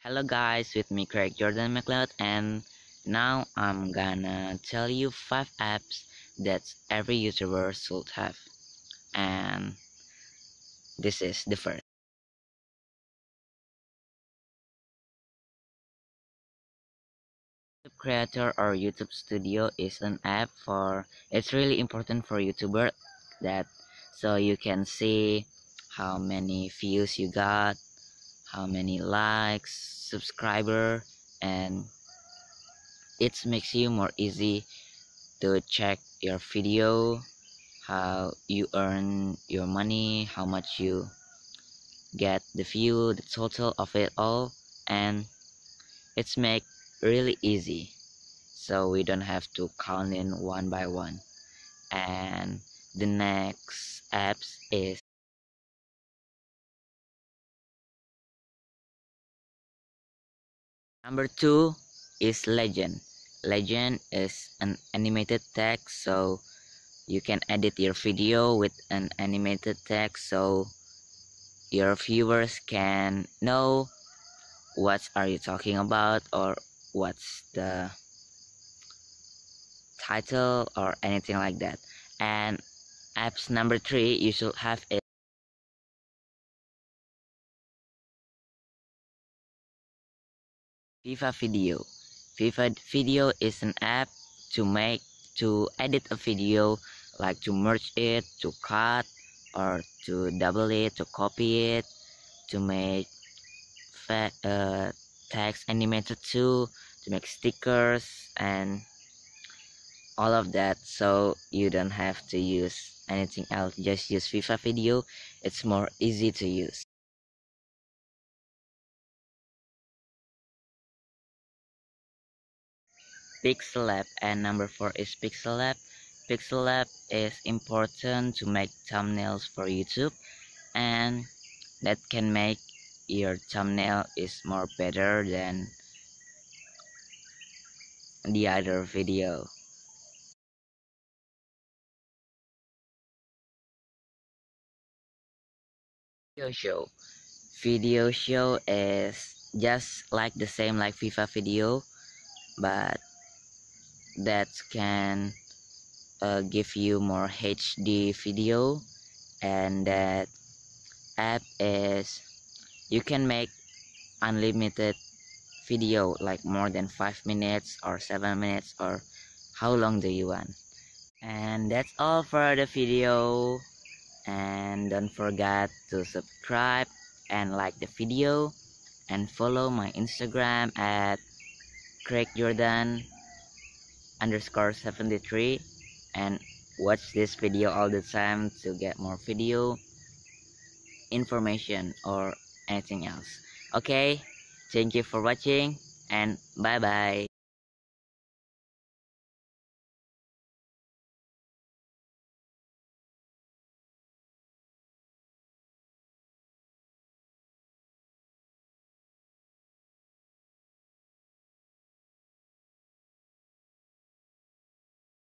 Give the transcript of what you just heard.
Hello guys, with me Craig Jordan McLeod, and now I'm gonna tell you 5 apps that every YouTuber should have. And this is the first. YouTube Creator or YouTube Studio is an app for it's really important for YouTuber that so you can see how many views you got, how many likes, subscriber, and it makes you more easy to check your video, how you earn your money, how much you get the view, the total of it all, and it's make really easy, so we don't have to count in one by one. And the next apps is number 2 is Legend is an animated text, so you can edit your video with an animated text, so your viewers can know what are you talking about or what's the title or anything like that. And apps number 3 you should have is Viva Video. Viva Video is an app to edit a video, like to merge it, to cut, or to double it, to copy it, to make text animated too, to make stickers and all of that, so you don't have to use anything else, just use Viva Video. It's more easy to use. Pixellab, and number 4 is Pixellab. Pixellab is important to make thumbnails for YouTube, and that can make your thumbnail is more better than the other video. Video show is just like the same like Viva Video, but that can give you more HD video. And that app is you can make unlimited video, like more than 5 minutes or 7 minutes, or how long do you want. And that's all for the video, and don't forget to subscribe and like the video, and follow my Instagram at Craig Jordan _73, and watch this video all the time to get more video information or anything else. Okay, thank you for watching, and bye bye.